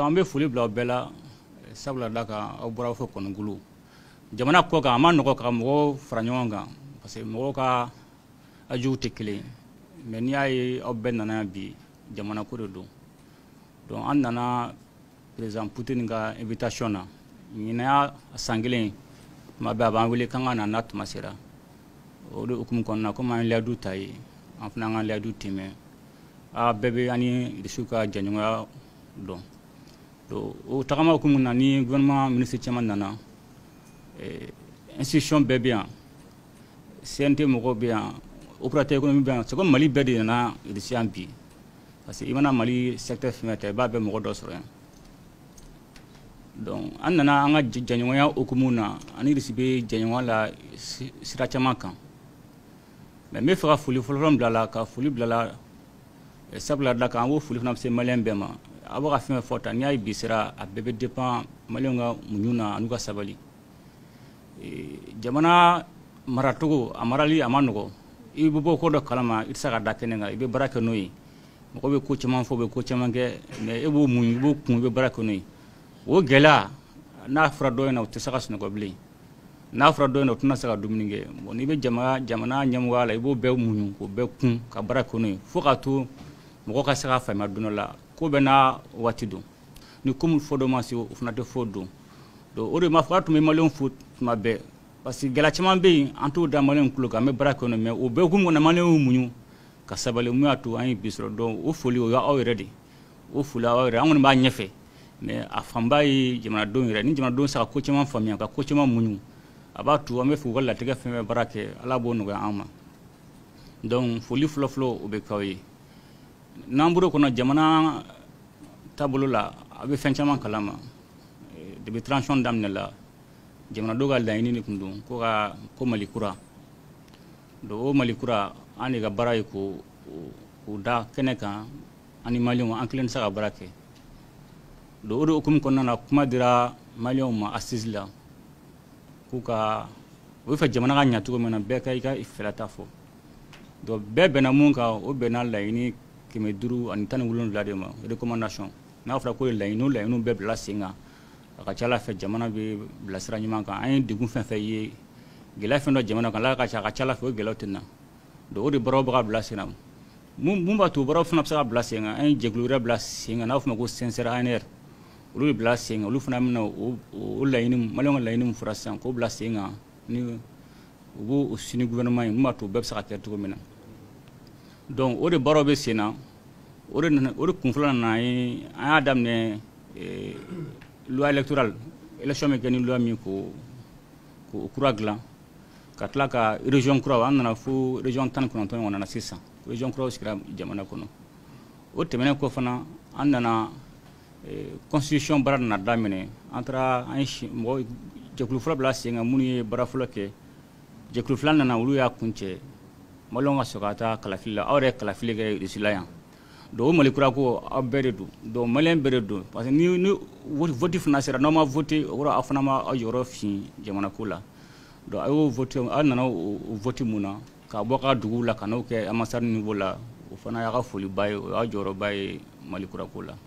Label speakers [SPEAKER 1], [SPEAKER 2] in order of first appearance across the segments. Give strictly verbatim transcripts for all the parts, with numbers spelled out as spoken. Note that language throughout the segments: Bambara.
[SPEAKER 1] an bɛ foli bila bɛɛ la sabula da kan aw bɔra fɔ kɔnɔkulu jamana kɔ kan a ma nɔgɔ ka mɔgɔw fara ɲɔgɔn kan parce que mɔgɔw ka ajuw tɛ kelen mais n'i y'a ye aw bɛɛ nana bi jamana ko de don donc an nana président Poutine ka invitation na ɲinɛ y'a san kelen tuma bɛɛ a b'an wele k'an ka na n'a tuma sera o de hukumu kɔnɔna komi an ye layidu ta ye an fana an ka layidu tɛmɛ a bɛɛ bɛ an ni Irisiw ka jɛɲɔgɔnya dɔn donc o tagama hukumu na ni gouvernement ministre caman nana institution bɛɛ bɛ yan C N T mɔgɔw bɛ yan opérateur économique bɛ yan c'est comme Mali bɛɛ de nana Irisi yan bi parce que i mana Mali secteur fɛn fɛn ta i b'a bɛɛ mɔgɔ dɔ sɔrɔ yan donc an nana an ka jɛɲɔgɔnya hukumu na ani Irisi bɛ jɛɲɔgɔnya la sira caman kan mais n bɛ fɛ ka foli fɔlɔfɔlɔ bila la ka foli bila la sabula da kan an b'o foli fana bɛ se maliyɛn bɛɛ ma a bɛ ka fɛn fɛn fɔ tan n'i y'a ye bi sera a bɛɛ bɛ dépend maliyɛnw ka muɲu na an'u ka sabali jamana maracogo a marali a ma nɔgɔ i bɛ bɔ ko dɔ kalama i tɛ se ka da kɛnɛ kan i bɛ baara kɛ n'o ye mɔgɔ bɛ ko caman fɔ u bɛ ko caman kɛ mais e b'o muɲu i b'o kun i bɛ baara kɛ n'o ye o gɛlɛya n'a fɔra dɔ ɲɛna u tɛ se ka sunɔgɔ bilen n'a fɔra dɔ ɲɛna u tɛna se ka dumuni kɛ bon n'i bɛ jamana jamana ɲɛmɔgɔya la i b'o bɛɛ muɲu k'o bɛɛ kun ka baara kɛ n'o ye fo ka to mɔgɔ ka se ka faamuya don dɔ la ko bɛɛ n'a waati don ni ko min fɔ dɔ ma se o fana tɛ fɔ don donc o de ma fɔ a tun bɛ maliyɛnw fo tuma bɛɛ parce que gɛlɛya caman bɛ yen an t'o da maliyɛnw tulo kan an bɛ baara kɛ n'o ye mais o bɛɛ hukumu kɔnɔ maliyɛnw y'u muɲu ka sabali mun y'a to an ye bi sɔrɔ donc o foli o y'aw yɛrɛ de o foli aw yɛrɛ an kɔni b'a ɲɛfɛ mais a fanba ye jamanadenw yɛrɛ ni jamanadenw sera ka ko caman faamuya ka ko caman muɲu a b'a to an bɛ fɛ u ka latigɛ fɛn fɛn baara kɛ ala b'o nɔgɔya an ma donc foli fɔlɔfɔlɔ o bɛ k'aw ye n'an bɔra kɔnɔ jamana taabolo la a bɛ fɛn caman kalama depuis transition daminɛ la jamanadenw ka laɲini de tun don ko ka ko Mali kura donc o Mali kura an de ka baara ye k'o k'o da kɛnɛ kan an ni maliyɛnw an kelen tɛ se ka baara kɛ donc o de hukumu kɔnɔna na kuma dira maliyɛnw ma assise la k'u ka o bɛ fɛ jamana ka ɲɛ cogo min na bɛɛ ka i ka fɛɛrɛ ta fɔ donc bɛɛ bɛnna mun kan o bɛnna laɲini kɛmɛ duuru ani tan ni wolonwula de ma recommandation n'a fɔra ko laɲiniw laɲiniw bɛɛ bila sen kan a ka ca Ala fɛ jamana bɛ bilasira ɲuman kan an ye degun fɛn fɛn ye gɛlɛya fɛn dɔ jamana kan Ala ka ca a ka ca Ala fɛ o gɛlɛyaw tɛ na donc o de baaraw bɛ ka bila sen na mun mun b'a to baaraw fana bɛ se ka bila sen kan an ye jɛkulu wɛrɛ bila sen kan n'a fɔ ma ko C N C R A N R olu de bila sen kan olu fana bɛna o o laɲini maliyɛnw ka laɲini min fɔra sisan k'o bila sen kan ni u b'o sini gouvernement ye mun b'a to o bɛɛ bɛ se ka kɛ cogo min na donc o de baaraw bɛ sen na o de nana o de kun fɔlɔ nana ye an y'a daminɛ loi électorale élection bɛ kɛ ni loi min ko k'o kura dilan ka tila ka région kuraw an nana fo région tan ni kɔnɔntɔn ɲɔgɔn na sisan région kuraw sigira jamana kɔnɔ o tɛmɛnen kɔ fana an nana constitution baara nana daminɛ an taara an ye mɔgɔ jɛkulu fɔlɔ bila sen kan minnu ye baara fɔlɔ kɛ jɛkulu fila nana olu y'a kun cɛ maliyɛnw ka sɔrɔ ka taa kalafili la aw yɛrɛ ye kalafili kɛ Irisi la yan donc o Mali kura ko aw bɛɛ de don donc maliyɛn bɛɛ de don parce que ni ni vote fana sera n'aw ma vote o kɔrɔ aw fana ma aw jɔyɔrɔ fin jamana ko la donc a y'o vote aw nana o vote mun na ka bɔ ka duguw la ka n'o kɛ ambassade niveau la o fana y'a ka foliba ye o y'a jɔyɔrɔba ye Mali kura ko la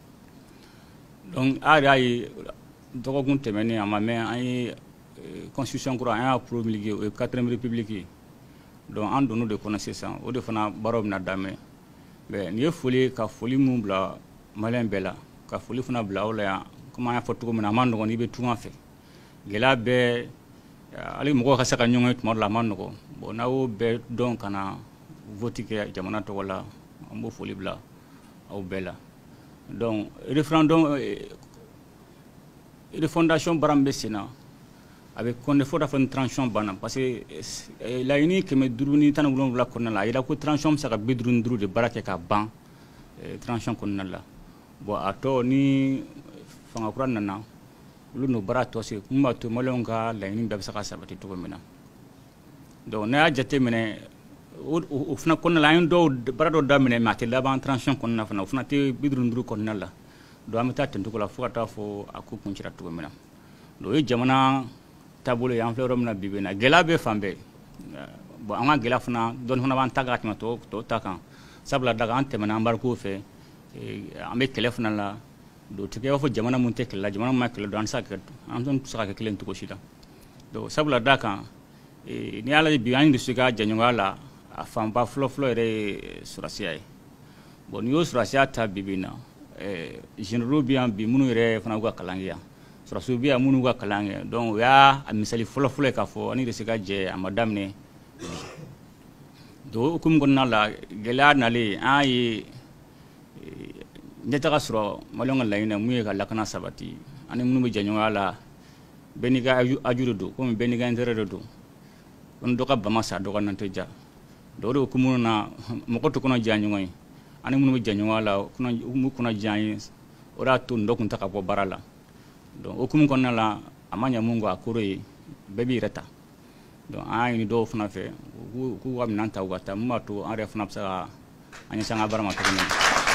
[SPEAKER 1] donc a yɛrɛ y'a ye dɔgɔkun tɛmɛnen a ma mɛn an ye constitution kura an y'a promulguer o ye quatrième république ye donc an donn'o de kɔnɔ sisan o de fana baaraw bɛna daminɛ mais nin ye foli ka foli mun bila maliyɛn bɛɛ la ka foli fana bila aw la yan komi an y'a fɔ cogo min na a ma nɔgɔn n'i bɛ tunga fɛ gɛlɛya bɛɛ hali mɔgɔw ka se ka ɲɔgɔn ye tuma dɔ la a ma nɔgɔn bon n'a y'o bɛɛ dɔn ka na vote kɛ jamana tɔgɔ la an b'o foli bila aw bɛɛ la donc référendum refondation baara min bɛ sen na a bɛ kɔnde fo da fɔ ni transition banna parce que laɲini kɛmɛ duuru ni tan ni wolonwula kɔnɔna la a yira ko transition bɛ se ka bi duuru ni duuru de baara kɛ ka ban transition kɔnɔna la bon a tɔ ni fanga kura nana olu n'o baara tɔ se mun b'a to maliyɛnw ka laɲini bɛɛ bɛ se ka sabati cogo min na donc n'a y'a jateminɛ o fana kɔnɔna la an ye dɔw baara dɔw daminɛ mais a tɛ laban transition kɔnɔna fana o fana tɛ bi duuru ni duuru kɔnɔna la donc an bɛ taa ten cogo la fo ka taa fɔ a ko kun cira cogo min na donc o ye jamana taabolo ye an filɛ yɔrɔ min na bi bi in na gɛlɛya bɛ fan bɛɛ bon an ka gɛlɛya fana dɔɔni fana b'an ta ka tɛmɛ tɔw tɔw ta kan sabula daga an tɛmɛna embargo fɛ an bɛ kɛlɛ fana la do tige wa fo jamana mun te kala jamana ma kala do an sa ka an ton sa ka kelen to ko shida do sabula daka e ni ala bi an du suka janyongala a famba flo flo re surasiya bon yo surasiya ta bibina e jinro bi an bi munu re fana ga kalangiya surasu bi amunu ga kalangiya donc ya a misali flo flo ka fo ani de suka je amadam ne do kum gonna la gela nale ay ndeta ka suro malonga la ina muye ka lakana sabati ani munu be janyongala beniga ajuru do ko beniga ndere do on doka bama sa doka nante ja do do kumu na mokoto kono janyu ngoy ani munu janyu wala kono mu kono janyi ora to ndok ntaka bo barala do okumu kono la amanya mungu akuro yi bebi reta do ay ni do funa fe ku ku wam nanta wata mato are funa sa anya sanga barama to ni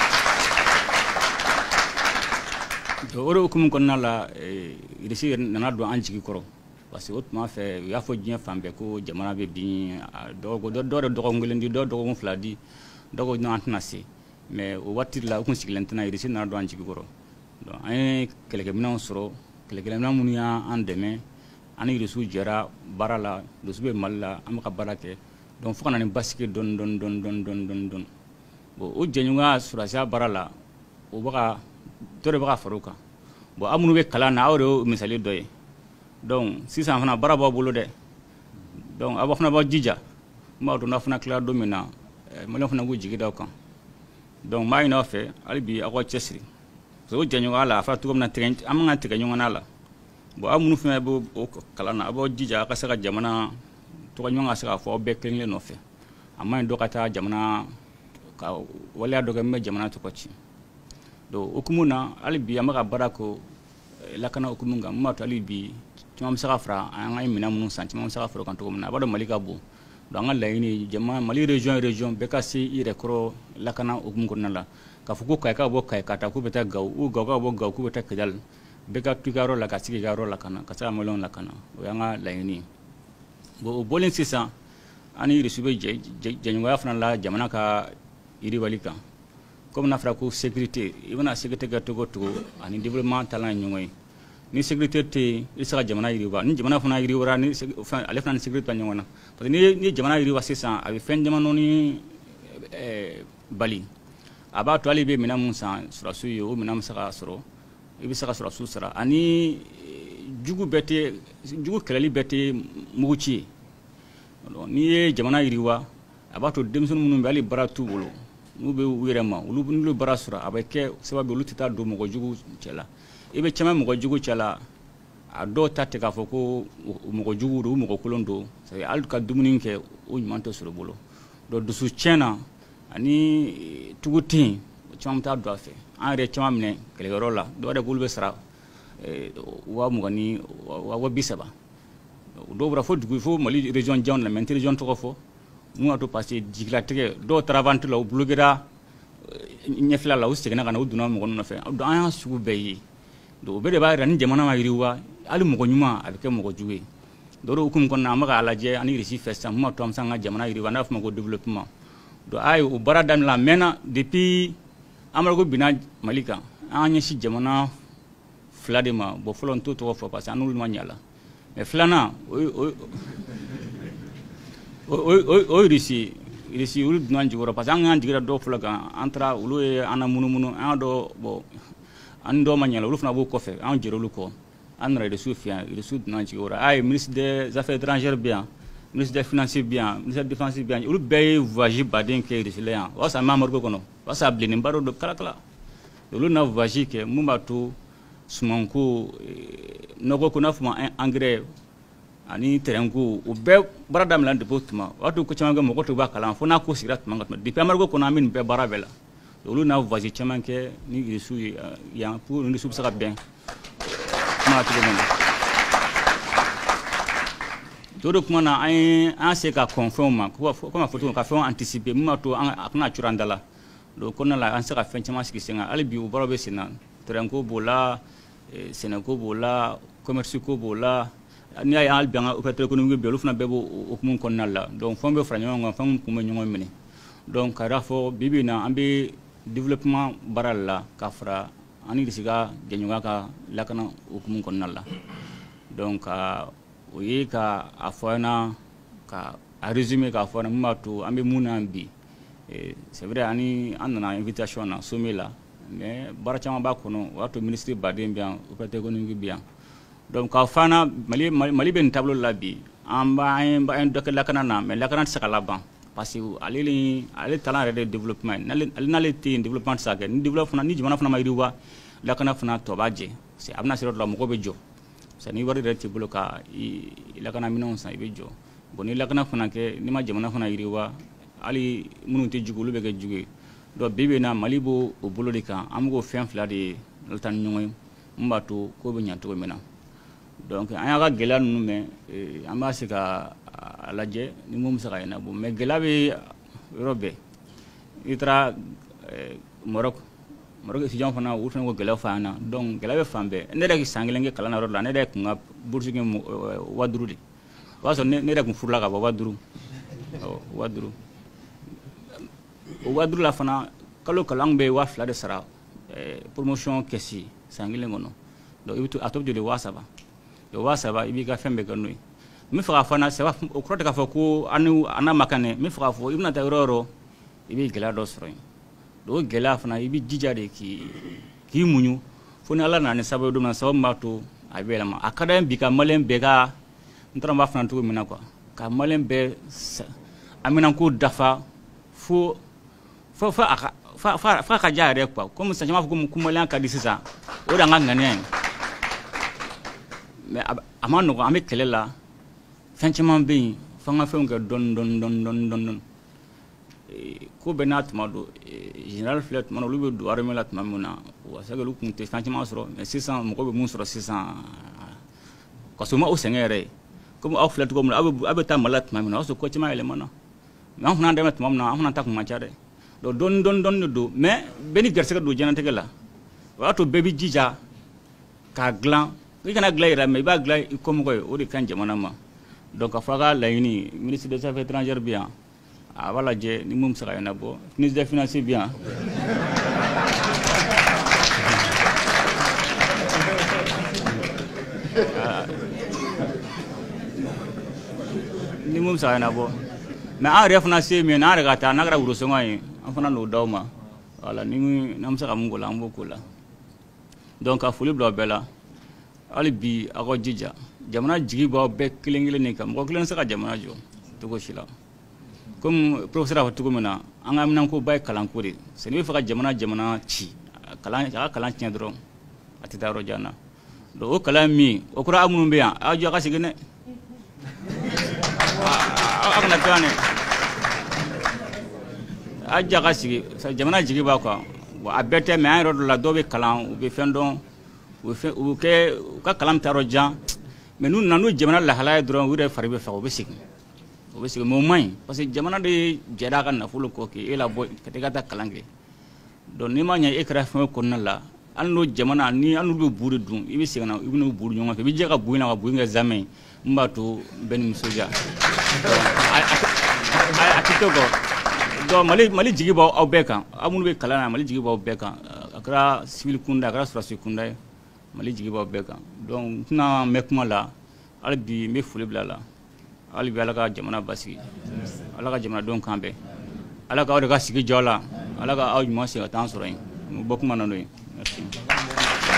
[SPEAKER 1] do oro okumu kono la irisi nana do anjiki koro parce que autrement fait il faut bien fambe ko jamana be bi do do do do ngelendi do do fladi do ko nantnasi mais o watir la ko siglentana irisi na do anji goro do ay keleke minan soro keleke minan munya andeme ani irisu jara barala do sube malla am ka barake donc fo kana ni basike don don don don don don don bo o jenyunga surasa barala o baka tore baka faruka bo amunu be kala na awre misali doye donc sisan fana bara ba bolo de donc aba fana ba jija ma do na fana kla domina ma fana go jigi daw kan donc ma ina fe albi ako chesri so janyo ala fa to na tren am nga tege nyona la bo amunu fana bo kala na aba jija ka saka jamana to ko nyonga saka fo be klen le no fe amma do kata jamana ka wala do ga me jamana to ko ci do okumuna albi amaka barako lakana okumunga ma to albi tumam saka fra anga mina munu san tumam saka fra kan to mona bado malika bu do anga layini jama mali region region be ka si ire kro lakana ogum gonala ka fuko kay ka bo kay kata ku beta gaw u gaw ka bo gaw ku beta kedal be ka tukaro la ka sigi garo lakana ka sa molon lakana o anga layini bo bolin sisa ani ire sube je je ngwa fana la jamana ka iri walika comme na fra ko sécurité ibana sécurité ga to go to ani développement talent ngoy ni sécurité te isa jamana iri wa ni jamana fana iri wara ni ale fana sécurité nyona parce que ni ni jamana iri wa sisa abi fen jamana ni eh bali aba to ali be mina mun san sura su yo mina musaka soro ibi saka sura su sara ani jugu bete jugu kelali bete muguchi ni jamana iri wa aba to demson mun be ali baratu bolo nu be wirema ulu nu bara sura abake sababu ulu tita do mo jugu cela ibe chama mo jugu cela a do tatte ka foko mo jugu do mo kolondo sai al ka dumuni ke o manto sura bolo do dusu chena ani tugutin chama ta do afe an re chama mne kele rola do da gulbe sara wa mo gani wa bisaba do bra fo dugu fo mali region jawn la men region to fo mu ato passé jigla tege do travant la bloguera nyefla la ustegna kana uduna mo gono fe do an sugu beyi do be de ba ran jamana ma yiriwa ali mo nyuma abike mo juwe do do hukum kon na maka alaje ani risi festa mo to am sanga jamana yiriwa na fuma go développement do ay o baradam la mena depuis amargo bina malika anya si jamana fladema bo folon to to fo parce anul ma nyala mais flana o o irisi irisi ulu nan jigoro parce que an jigira do fulaga entra ulu e ana munu munu an do bo an do manyala ulu fna bo kofe an jiro lu ko an re de sufia irisi nan jigoro ay ministre des affaires étrangères bien ministre des finances bien ministre de défense bien ulu be voyage baden ke irisi le an wa sa mamor ko kono wa sa blini mbaro do kala kala ulu na voyage ke mumatu sumanko nogo ko na fuma engrais ani terengu u be baradam lan de botuma watu ko chama mo ko to ba kala fo na ko sirat manga di pamargo ko na min be barabela lolu na vaji chama ke ni irisu ya pour ni sub saka bien ma to mo todo kuma na ai an se ka confirm ko ko ma foto ka fon anticiper mo to an akna churandala do ko na la an se ka fen chama sikisenga ali bi u barabe sina terengu bola senako bola commerce ko bola ni ay al bianga opérateur économique be lufna bebo okumun konnalla donc fombe franyo ngam fam kuma nyongo mini donc karafo bibina ambe développement baralla kafra ani de siga jɛɲɔgɔnya ka lakana hukumu kɔnɔna la donc o ye ka a fɔ an ɲɛna ka a résumé k'a fɔ an ɲɛna mun b'a to an bɛ mun na bi c'est vrai ani an nana invitation na sommet la mais baara caman b'a kɔnɔ o y'a to ministre baden bɛ yan opérateur économique bɛ yan donc k'a fɔ an ɲɛna Mali Mali bɛ nin taabolo la bi an b'a an ye dɔ kɛ lakana na mais lakana tɛ se ka laban parce que ale ni ale talent yɛrɛ de développement n'ale n'ale tɛ yen développement tɛ se ka kɛ ni développement fana ni jamana fana ma yiriwa lakana fana tɔ b'a jɛ parce que a bɛna se yɔrɔ dɔ la mɔgɔ bɛ jɔ parce que ni wari yɛrɛ t'i bolo ka i lakana minɛnw san i bɛ jɔ bon ni lakana fana kɛ ni ma jamana fana yiriwa hali minnu tɛ jugu olu bɛ kɛ jugu ye donc bi bi in na Mali b'o o bolo de kan an bɛ k'o fɛn fila de latanu ni ɲɔgɔn ye mun b'a to ko bɛ ɲɛ cogo min na donc an y'a ka gɛlɛya ninnu mɛn an b'a se ka a lajɛ ni mun bɛ se ka ɲɛnabɔ mais gɛlɛya bɛ yɔrɔ bɛɛ i taara Maroc Maroc étudiant fana olu fana ko gɛlɛya f'an ɲɛna donc gɛlɛya bɛ fan bɛɛ ne yɛrɛ san kelen kɛ kalan na yɔrɔ la ne yɛrɛ kun ka bourse kɛ wa duuru de o y'a sɔrɔ ne yɛrɛ kun furula ka bɔ wa duuru wa duuru o wa duuru la fana kalo kalo an bɛ wa fila de sara promotion kɛsi san kelen kɔnɔ donc i bɛ to a tɔ bɛ joli wa saba o wa saba i b'i ka fɛn bɛɛ kɛ n'o ye n bɛ fɛ k'a fɔ na sɛba o kɔrɔ tɛ k'a fɔ ko an n'a ma kan dɛ n bɛ fɛ k'a fɔ i bɛna taa yɔrɔ o yɔrɔ i bɛ gɛlɛya dɔ sɔrɔ yen donc o gɛlɛya fana i bɛ jija de k'i k'i muɲu fo ni ala nana ni sababu ye don min na sababu min b'a to a bɛ yɛlɛma a ka d'an ye bi ka maliyɛn bɛɛ ka n taara n b'a fɔ cogo min na quoi ka maliyɛn bɛɛ aminanko dafa fo fo fo a ka fo fo a ka diya yɛrɛ quoi comme sisan caman b'a fɔ ko maliyɛn ka di sisan o de y'an ka ŋaniya ye mais a ma nɔgɔn an bɛ kɛlɛ la fɛn caman bɛ yen fo an ka fɛnw kɛ dɔɔni dɔɔni dɔɔni dɔɔni dɔɔni ko bɛɛ n'a tuma don général filɛ tuma olu bɛ don armée la tuma min na wa c'est que olu tun tɛ fɛn caman sɔrɔ mais sisan mɔgɔ bɛ mun sɔrɔ sisan parce que o ma o sɛgɛn yɛrɛ ye comme aw filɛ cogo min na aw bɛ aw bɛ taa Mali la tuma min na o y'a sɔrɔ ko caman yɛlɛmana mais an fana dɛmɛ tuma min na an fana ta kun man ca dɛ donc dɔɔni dɔɔni dɔɔni de don mais bɛɛ ni garisɛgɛ don diɲɛlatigɛ la o y'a to bɛɛ bɛ jija k'a dilan i kana dilan yɛrɛ mais i b'a dilan i kɔmɔgɔ ye o de ka ɲi jamana ma donc a fɔ a ka laɲini ministre des affaires étrangères bɛ yan a b'a lajɛ ni mun bɛ se ka ɲɛnabɔ ministre des finances bɛ yan ni mun bɛ se ka ɲɛnabɔ mais an yɛrɛ fana se min ye n'an yɛrɛ ka taa n'a kɛra worosɔngɔ ye an fana n'o d'aw ma voilà ni n'an bɛ se ka mun k'o la an b'o k'o la donc ka foli bila aw bɛɛ la hali bi aw ka jija jamana jigi b'aw bɛɛ kelen kelen de kan mɔgɔ kelen tɛ se ka jamana jɔ cogo si la comme professeur a fɔ cogo min na an ka minɛnkoba ye kalanko de c'est n'i bɛ fɛ ka jamana jamana ci kalan a ka kalan tiɲɛ dɔrɔn a tɛ taa yɔrɔ jan na donc o kalan min o kɔrɔ aw minnu bɛ yan aw jɔ a ka segin dɛ aw kana to yan dɛ aw jɔ a ka sigi jamana jigi b'a kan bon a bɛɛ tɛ mais an yɛrɛ dɔ la dɔw bɛ kalan u bɛ fɛn dɔn u bɛ fɛn u bɛ kɛ u ka kalan bɛ taa yɔrɔ jan mais n'u nana n'u jamana lahalaya ye dɔrɔn u yɛrɛ fari bɛ faga u bɛ segin o bɛ segin mais o man ɲi parce que jamana de jɛra a ka nafolo kɔ k'e labɔ ka taa i ka taa kalan kɛ donc n'i ma ɲɛ e kɛra fɛn o kɔnɔna la hali n'o jamana ni hali n'u bɛ bu de dun i bɛ segin na i bɛ n'u bu ɲɔgɔn fɛ i bɛ jɛ ka bu in na ka bu in kɛ zamɛ min b'a to bɛɛ ni nisɔndiya a tɛ to kɔ donc mali mali jigi b'aw bɛɛ kan aw minnu bɛ kalan na mali jigi b'aw bɛɛ kan a kɛra civil kunda a kɛra sɔrɔdasi kunda ye mali jigi b'aw bɛɛ kan donc n tɛna mɛn kuma la hali bi n bɛ foli bila a la hali bi ala ka jamana basigi ala ka jamanadenw kan bɛɛ ala ka aw de ka sigi jɔ la ala ka aw ɲuman sigi ka taa an sɔrɔ yen n bɔ kuma na n'o ye merci